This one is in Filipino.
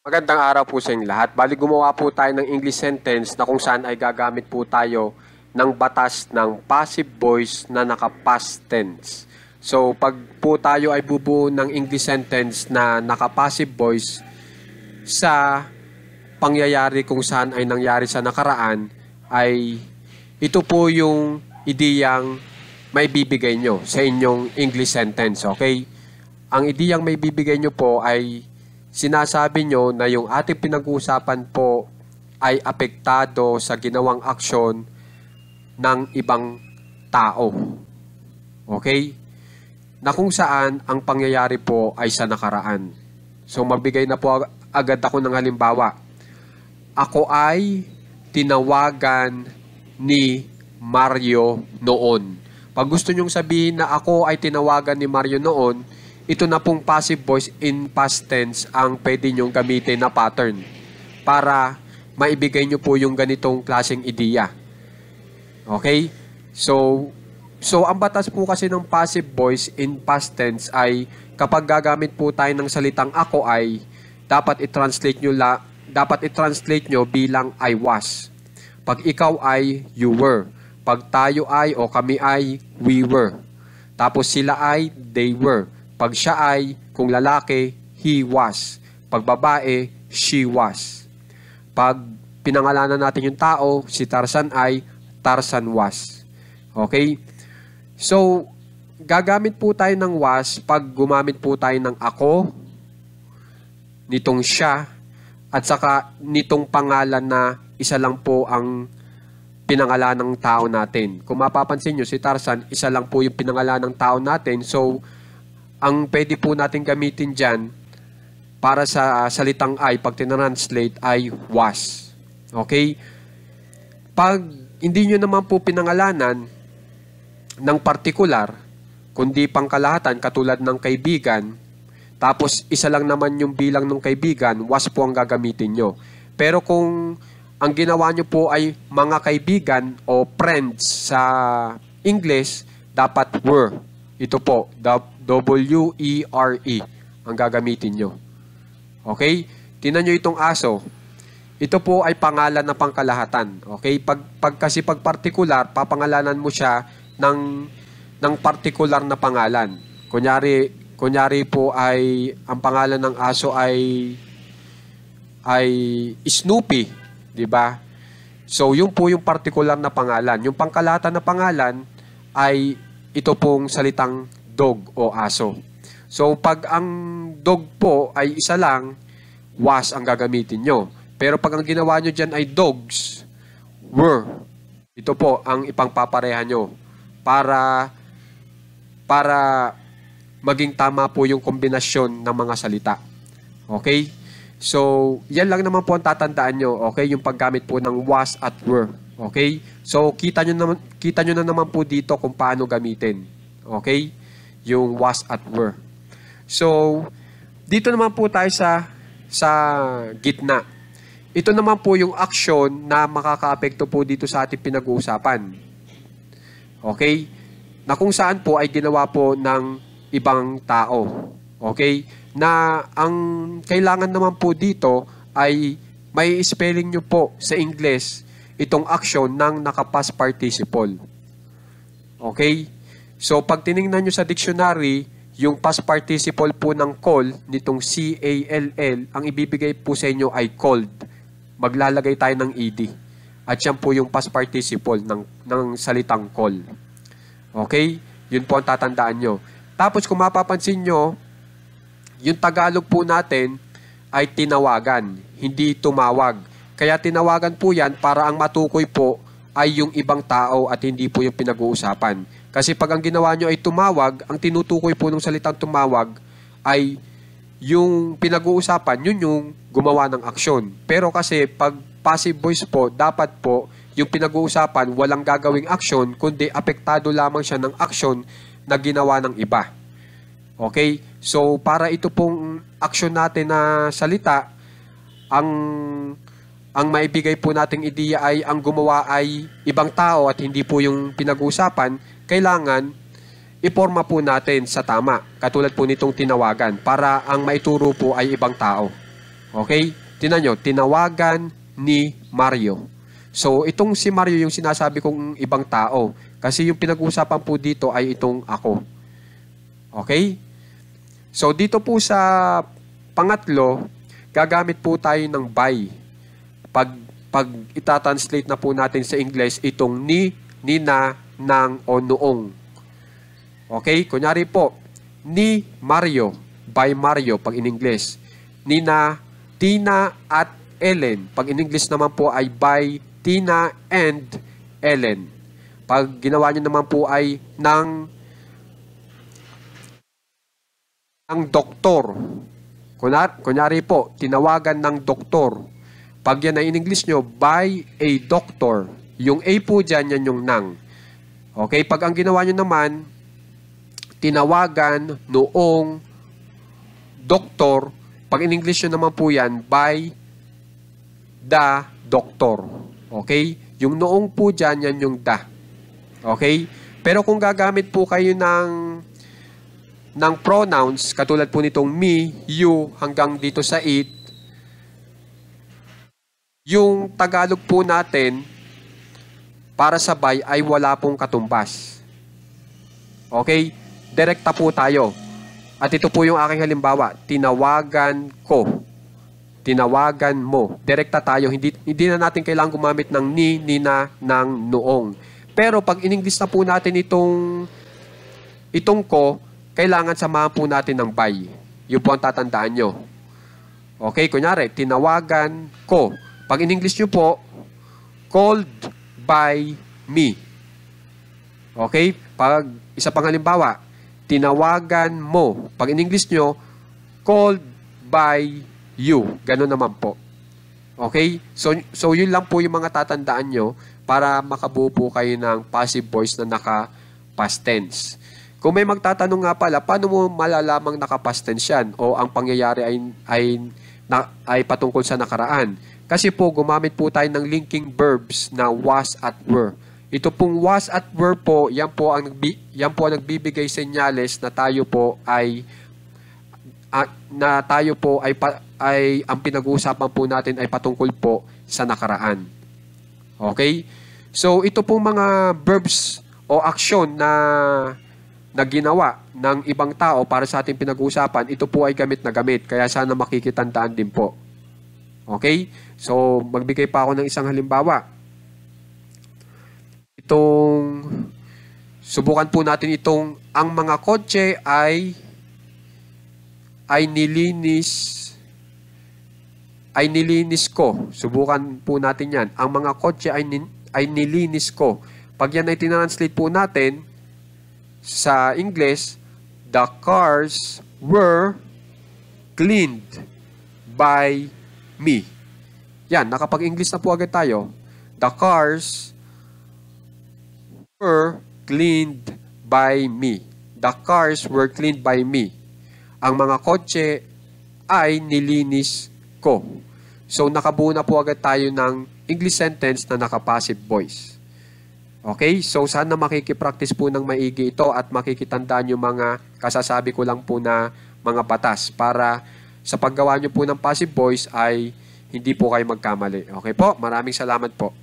Magandang araw po sa inyong lahat. Bali gumawa po tayo ng English sentence na kung saan ay gagamit po tayo ng batas ng passive voice na naka-past tense. So, pag po tayo ay bubuo ng English sentence na naka-passive voice sa pangyayari kung saan ay nangyari sa nakaraan, ay ito po yung ideyang may bibigay nyo sa inyong English sentence, okay? Ang ideyang may bibigay nyo po ay sinasabi nyo na yung ating pinag-uusapan po ay apektado sa ginawang aksyon ng ibang tao. Okay? Na kung saan ang pangyayari po ay sa nakaraan. So magbigay na po agad ako ng halimbawa. Ako ay tinawagan ni Mario noon. Pag gusto nyong sabihin na ako ay tinawagan ni Mario noon, ito na pong passive voice in past tense ang pwede nyong gamitin na pattern para maibigay nyo po yung ganitong klaseng ideya. Okay? So ang batas po kasi ng passive voice in past tense ay kapag gagamit po tayo ng salitang ako ay dapat i-translate nyo bilang I was. Pag ikaw ay you were. Pag tayo ay o kami ay we were. Tapos sila ay they were. Pag siya ay, kung lalaki, he was. Pag babae, she was. Pag pinangalanan natin yung tao, si Tarzan ay, Tarzan was. Okay? So, gagamit po tayo ng was pag gumamit po tayo ng ako, nitong siya, at saka nitong pangalan na isa lang po ang pinangalan ng tao natin. Kung mapapansin nyo, si Tarzan, isa lang po yung pinangalan ng tao natin. So, ang pwede po natin gamitin dyan para sa salitang I, pag tinranslate ay was. Okay? Pag hindi nyo naman po pinangalanan ng partikular, kundi pangkalahatan, katulad ng kaibigan, tapos isa lang naman yung bilang ng kaibigan, was po ang gagamitin nyo. Pero kung ang ginawa nyo po ay mga kaibigan o friends sa English, dapat were. Ito po, W-E-R-E ang gagamitin nyo. Okay? Tingnan nyo itong aso. Ito po ay pangalan na pangkalahatan. Okay? Kasi pag particular, papangalanan mo siya ng particular na pangalan. Kunyari po ay ang pangalan ng aso ay Snoopy, di ba? So, yun po yung particular na pangalan. Yung pangkalahatan na pangalan ay ito pong salitang dog o aso. So, pag ang dog po ay isa lang, was ang gagamitin nyo. Pero pag ang ginawa nyo dyan ay dogs, were. Ito po ang ipangpapareha nyo para maging tama po yung kombinasyon ng mga salita. Okay? So, yan lang naman po ang tatandaan nyo. Okay? Yung paggamit po ng was at were. Okay? So, kita nyo na naman po dito kung paano gamitin. Okay? Yung was at were. So, dito naman po tayo sa gitna. Ito naman po yung action na makakaapekto po dito sa ating pinag-uusapan. Okay? Na kung saan po ay ginawa po ng ibang tao. Okay? Na ang kailangan naman po dito ay may spelling nyo po sa English itong action ng naka-past participle. Okay? So, pag tinignan nyo sa dictionary, yung past participle po ng call, nitong C-A-L-L, ang ibibigay po sa inyo ay called. Maglalagay tayo ng ED. At yan po yung past participle ng salitang call. Okay? Yun po ang tatandaan nyo. Tapos, kung mapapansin nyo, yung Tagalog po natin ay tinawagan, hindi tumawag. Kaya tinawagan po yan para ang matukoy po ay yung ibang tao at hindi po yung pinag-uusapan. Kasi pag ang ginawa nyo ay tumawag, ang tinutukoy po ng salitang tumawag ay yung pinag-uusapan, yun yung gumawa ng aksyon. Pero kasi pag passive voice po, dapat po yung pinag-uusapan walang gagawing aksyon, kundi apektado lamang siya ng aksyon na ginawa ng iba. Okay? So, para ito pong aksyon natin na salita, ang maibigay po nating ideya ay ang gumawa ay ibang tao at hindi po yung pinag-uusapan, kailangan iporma po natin sa tama. Katulad po nitong tinawagan para ang maituro po ay ibang tao. Okay? Tingnan nyo, tinawagan ni Mario. So, itong si Mario yung sinasabi kong ibang tao. Kasi yung pinag-uusapan po dito ay itong ako. Okay? So, dito po sa pangatlo, gagamit po tayo ng by. Pag itatranslate na po natin sa English, itong ni, nina, nang, o noong. Okay? Kunyari po, ni Mario, by Mario, pag in English. Nina, Tina, at Ellen. Pag in English naman po ay by Tina and Ellen. Pag ginawa nyo naman po ay ng doktor. Kunyari po, tinawagan ng doktor. Pag yan ay in English nyo, by a doctor. Yung a po dyan, yan yung nang. Okay, pag ang ginawa nyo naman, tinawagan noong doktor. Pag in English nyo naman po yan, by the doctor. Okay? Yung noong po dyan, yan yung the. Okay? Pero kung gagamit po kayo ng pronouns, katulad po nitong me, you, hanggang dito sa it, yung Tagalog po natin, para sa by, ay wala pong katumbas. Okay? Direkta po tayo. At ito po yung aking halimbawa. Tinawagan ko. Tinawagan mo. Direkta tayo. Hindi na natin kailangang gumamit ng ni, nina, ng noong. Pero pag in-English na po natin itong ko, kailangan samahan po natin ng by. Yun po ang tatandaan nyo. Okay, kunyari, tinawagan ko. Pag in-English nyo po, called by me. Okay? Pag isa pang halimbawa, tinawagan mo. Pag in-English nyo, called by you. Ganun naman po. Okay? So yun lang po yung mga tatandaan nyo para makabuo po kayo ng passive voice na naka-past tense. Kung may magtatanong nga pala, paano mo malalamang naka-past tense yan? O ang pangyayari ay patungkol sa nakaraan? Kasi po, gumamit po tayo ng linking verbs na was at were. Ito pong was at were po, yan po ang nagbibigay senyales na tayo po ay ang pinag-uusapan po natin ay patungkol po sa nakaraan. Okay? So, ito pong mga verbs o aksyon na ginawa ng ibang tao para sa ating pinag-uusapan, ito po ay gamit na gamit. Kaya sana makikitandaan din po. Okay? So, magbigay pa ako ng isang halimbawa. Subukan po natin itong, ang mga kotse ay nilinis ko. Subukan po natin yan. Ang mga kotse ay nilinis ko. Pag yan ay tinranslate po natin sa English, the cars were cleaned by me. Yan, nakapag-English na po agad tayo. The cars were cleaned by me. The cars were cleaned by me. Ang mga kotse ay nilinis ko. So, nakabuo na po agad tayo ng English sentence na naka-passive voice. Okay? So, sana makikipractice po ng maigi ito at makikitandaan yung mga kasasabi ko lang po na mga batas para sa paggawa nyo po ng passive voice ay hindi po kayo magkamali. Okay po? Maraming salamat po.